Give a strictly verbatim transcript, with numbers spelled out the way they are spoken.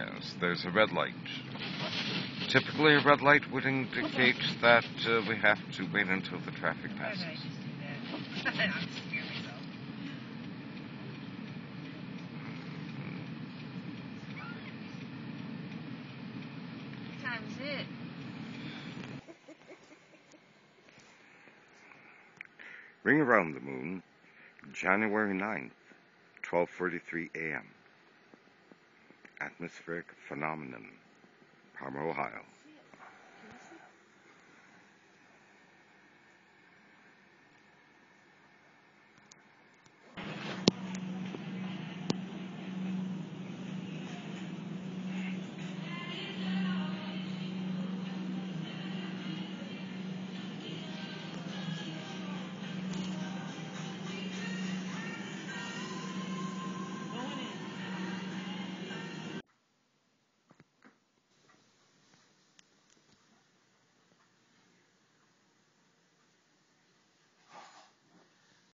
Yes, there's a red light. Typically, a red light would indicate that uh, we have to wait until the traffic Why did I passes. just do that? I'm scared myself. What time is it? Ring around the moon, January ninth, twelve forty-three a m Atmospheric phenomenon, Parma, Ohio.